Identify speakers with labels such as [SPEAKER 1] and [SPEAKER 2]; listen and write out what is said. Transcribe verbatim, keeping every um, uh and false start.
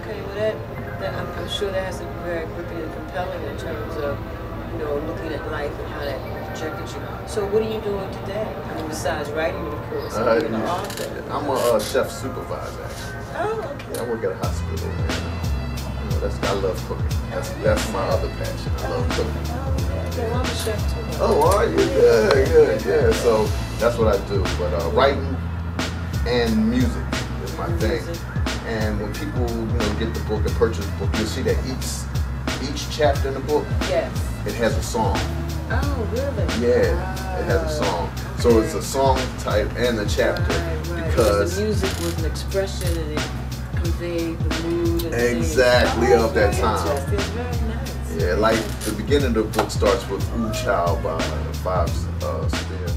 [SPEAKER 1] Okay, well that, that I'm, I'm sure that has to be very gripping and compelling in terms of, you know, looking at life and how that projected you. So what are you doing today? I mean, besides writing, of course,
[SPEAKER 2] Uh,
[SPEAKER 1] being an
[SPEAKER 2] yeah.
[SPEAKER 1] author.
[SPEAKER 2] I'm a uh, chef supervisor, actually.
[SPEAKER 1] Oh, okay.
[SPEAKER 2] Yeah, I work at a hospital, and you know, that's I love cooking. That's that's my other passion. I love cooking.
[SPEAKER 1] Oh, okay. Well, I'm a chef too.
[SPEAKER 2] Oh, are you? Good, good, yeah. So that's what I do. But uh, writing and music is my thing. And when people, you know, get the book and purchase the book, you'll see that each each chapter in the book,
[SPEAKER 1] Yes.
[SPEAKER 2] it has a song.
[SPEAKER 1] Oh, really?
[SPEAKER 2] Yeah, it has a song. So it's a song type and a chapter
[SPEAKER 1] Right, right.
[SPEAKER 2] because
[SPEAKER 1] the music was an expression and it conveyed the mood. And
[SPEAKER 2] exactly
[SPEAKER 1] things. Oh,
[SPEAKER 2] of that
[SPEAKER 1] very
[SPEAKER 2] time.
[SPEAKER 1] interesting. Very nice.
[SPEAKER 2] Yeah, like the beginning of the book starts with "Ooh Child" by the Five uh, Spear